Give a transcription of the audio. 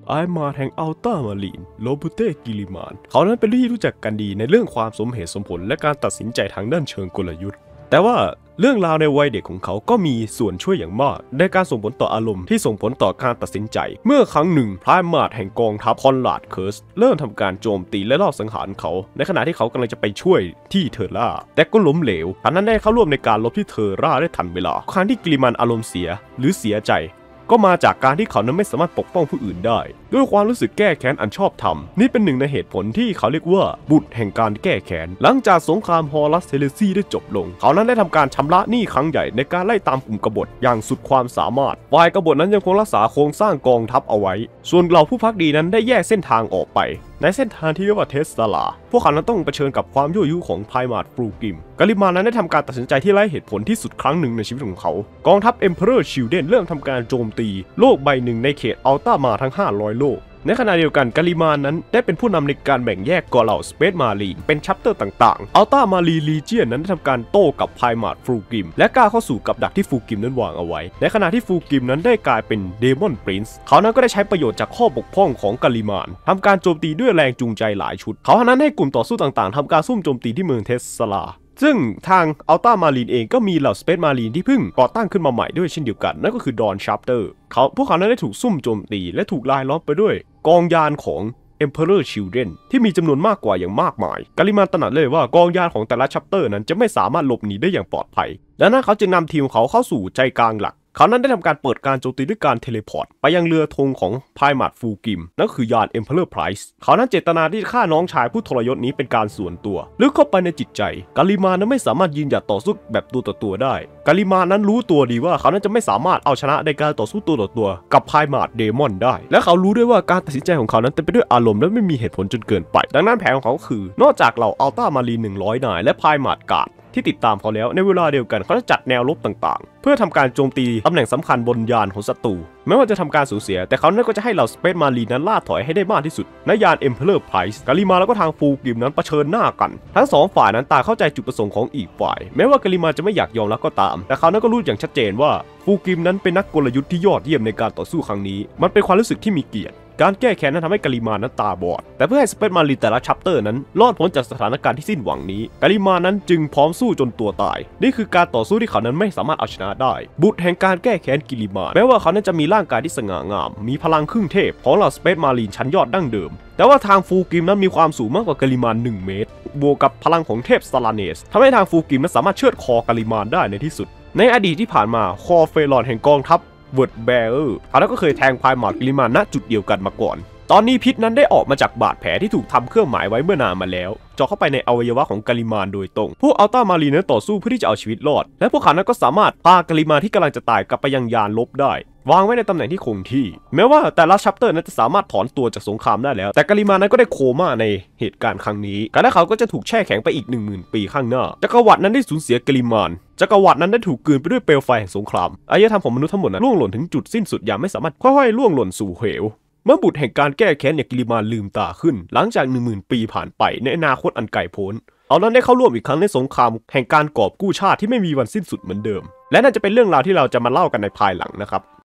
ไอมาแห่งอัลต้ามารีนโรบูเต้กิลิมานเขานั้นเป็นที่รู้จักกันดีในเรื่องความสมเหตุสมผลและการตัดสินใจทางด้านเชิงกลยุทธ์แต่ว่าเรื่องราวในวัยเด็กของเขาก็มีส่วนช่วยอย่างมากในการส่งผลต่ออารมณ์ที่ส่งผลต่อการตัดสินใจเมื่อครั้งหนึ่งพรายมาร์ทแห่งกองทัพคอนราดเคิร์สเริ่มทำการโจมตีและลอบสังหารเขาในขณะที่เขากำลังจะไปช่วยที่เทอร่าแต่ก็ล้มเหลวท่านนั้นได้เข้าร่วมในการลบที่เทอร่าได้ทันเวลาครั้งที่กิลิมานอารมณ์เสียหรือเสียใจก็มาจากการที่เขานั้นไม่สามารถปกป้องผู้อื่นได้ด้วยความรู้สึกแก้แค้นอันชอบธรรมนี่เป็นหนึ่งในเหตุผลที่เขาเรียกว่าบุตรแห่งการแก้แค้นหลังจากสงครามฮอรัสเทเลซีได้จบลงเขานั้นได้ทำการชำระหนี้ครั้งใหญ่ในการไล่ตามกลุ่มกบฏอย่างสุดความสามารถฝ่ายกบฏนั้นยังคงรักษาโครงสร้างกองทัพเอาไว้ส่วนเหล่าผู้ภักดีนั้นได้แยกเส้นทางออกไปในเส้นทางที่เรียกว่าเทสลาพวกเขานั้นต้องเผชิญกับความยั่วยุของไพมาร์ทฟรูกิมกาลิมานั้นได้ทำการตัดสินใจที่ไร้เหตุผลที่สุดครั้งหนึ่งในชีวิตของเขากองทัพ Emperor Children เริ่มทำการโจมตีโลกใบหนึ่งในเขตอัลต้ามาทั้ง500โลกในขณะเดียวกันกาลิมานนั้นได้เป็นผู้นำในการแบ่งแยกกอเหล่าสเปซมารีนเป็นชัปเตอร์ต่างๆอัลต้ามารีลีเจียนนั้นได้ทำการโต้กับไพมาร์ทฟรูกิมและกล้าเข้าสู่กับดักที่ฟรูกิมนั้นวางเอาไว้ในขณะที่ฟรูกิมนั้นได้กลายเป็นเดมอนปรินซ์เขานั้นก็ได้ใช้ประโยชน์จากข้อบกพร่องของกาลิมานทำการโจมตีด้วยแรงจูงใจหลายชุดเขานั้นให้กลุ่มต่อสู้ต่างๆทำการซุ่มโจมตีที่เมืองเทสลาซึ่งทางอัลต้ามารีนเองก็มีเหล่าสเปซมารีนที่เพิ่งก่อตั้งขึ้นมาใหม่ด้วยเช่นเดียวกันนั่นก็คือดอนชัปเตอร์พวกเขานั้นได้ถูกซุ่มโจมตีและถูกลายล้อมไปด้วยกองยานของ Emperor Children ที่มีจำนวนมากกว่าอย่างมากมายกาลิมานตระหนักเลยว่ากองยานของแต่ละชัปเตอร์นั้นจะไม่สามารถหลบหนีได้อย่างปลอดภัยดังนั้นเขาจึงนำทีมเขาเข้าสู่ใจกลางหลักเขานั้นได้ทำการเปิดการโจมตีด้วยการเทเลพอร์ตไปยังเรือธงของไพมาร์ทฟูกิมนั่นคือยาน Emperor Price เขานั้นเจตนาที่ฆ่าน้องชายผู้ทรยศนี้เป็นการส่วนตัวลึกเข้าไปในจิตใจกาลิมานั้นไม่สามารถยืนหยัดต่อสู้แบบตัวต่อตัวได้กาลิมานั้นรู้ตัวดีว่าเขานั้นจะไม่สามารถเอาชนะในการต่อสู้ตัวต่อตัวกับไพมาร์ทเดมอนได้และเขารู้ด้วยว่าการตัดสินใจของเขานั้นเต็มไปด้วยอารมณ์และไม่มีเหตุผลจนเกินไปดังนั้นแผนของเขาคือนอกจากเหล่าอัลต้ามารีน100 นายและไพมาร์ทการ์ดที่ติดตามเขาแล้วในเวลาเดียวกันเขาจะจัดแนวรบต่างๆเพื่อทำการโจมตีตำแหน่งสำคัญบนยานของศัตรูแม้ว่าจะทำการสูญเสียแต่เขานั้นก็จะให้เหล่าสเปซมารีนนั้นล่าถอยให้ได้มากที่สุดในยาน Emperor Price กาลิมาแล้วก็ทางฟูกิมนั้นเผชิญหน้ากันทั้ง2ฝ่ายนั้นต่างเข้าใจจุดประสงค์ของอีกฝ่ายแม้ว่ากาลิมาจะไม่อยากยอมรับก็ตามแต่เขานั้นก็รู้อย่างชัดเจนว่าฟูกิมนั้นเป็นนักกลยุทธ์ที่ยอดเยี่ยมในการต่อสู้ครั้งนี้มันเป็นความรู้สึกที่มีเกียรติการแก้แค้นนั้นทำให้กาลิมานั้นตาบอดแต่เพื่อให้สเปซมารีนแต่ละชัปเตอร์นั้นรอดพ้นจากสถานการณ์ที่สิ้นหวังนี้กาลิมานั้นจึงพร้อมสู้จนตัวตายนี่คือการต่อสู้ที่เขานั้นไม่สามารถเอาชนะได้บุตรแห่งการแก้แค้นกิลิมานแม้ว่าเขานั้นจะมีร่างกายที่สง่างามมีพลังครึ่งเทพของเหล่าสเปซมารีนชั้นยอดดั้งเดิมแต่ว่าทางฟูกิมนั้นมีความสูงมากกว่ากาลิมาน1 เมตรบวกกับพลังของเทพซาลาเนสทำให้ทางฟูกิมนั้นสามารถเชือดคอกาลิมานได้ในที่สุดในอดีตที่ผ่านมาคอเฟรอนแห่งกองทัพเวิร์ดแบร์เขานั้นก็เคยแทงไพมาร์ทกิลิมานณจุดเดียวกันมาก่อนตอนนี้พิษนั้นได้ออกมาจากบาดแผลที่ถูกทำเครื่องหมายไว้เมื่อนานมาแล้วเจาะเข้าไปในอวัยวะของกาลิมานโดยตรงพวกอัลต้ามารีนนั้นต่อสู้เพื่อที่จะเอาชีวิตรอดและพวกเขานั้นก็สามารถพากาลิมานที่กำลังจะตายกลับไปยังยานลบได้วางไว้ในตำแหน่งที่คงที่แม้ว่าแต่ละชัปเตอร์นั้นจะสามารถถอนตัวจากสงครามได้แล้วแต่กาลิมานนั้นก็ได้โคม่าในเหตุการณ์ครั้งนี้การที่เขาก็จะถูกแช่แข็งไปอีก 10,000 ปีข้างหน้าจักรวรรดินั้นได้สูญเสียกาลิมานจักรวรรดินั้นได้ถูกกลืนไปด้วยเปลวไฟแห่งสงครามอารยธรรมของมนุษย์ทั้งหมดนั้นล่วงหล่นถึงจุดสิ้นสุดอย่างไม่สามารถค่อยๆล่วงหล่นสู่เหวเมื่อบุตรแห่งการแก้แค้นอย่างกิลิมานลืมตาขึ้นหลังจาก 10,000 ปีผ่านไปในอนาคตอันไกลโพ้นเขานั้นได้เข้าร่วมอีกครั้งในสงครามแห่งการกอบกู้ชาติที่ไม่มีวันสิ้นสุดเหมือนเดิมและนั่นจะเป็นเรื่องราวที่เราจะมาเล่ากันในภายหลังนะครับ